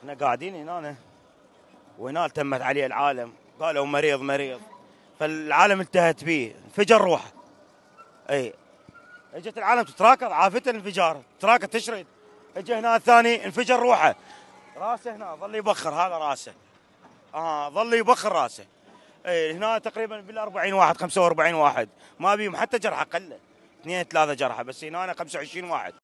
احنا قاعدين هنا وهنا تمت عليه العالم، قالوا مريض مريض، فالعالم انتهت به، انفجر روحه. اي اجت العالم تتراكض، عافته الانفجار، تراكض تشرد. اجى هنا الثاني انفجر روحه، راسه هنا ظل يبخر، هذا راسه ظل يبخر راسه. اي هنا تقريبا بال 40 واحد 45 واحد، ما بيهم حتى جرحى، قله 2 3 جرحى، بس هنا 25 واحد.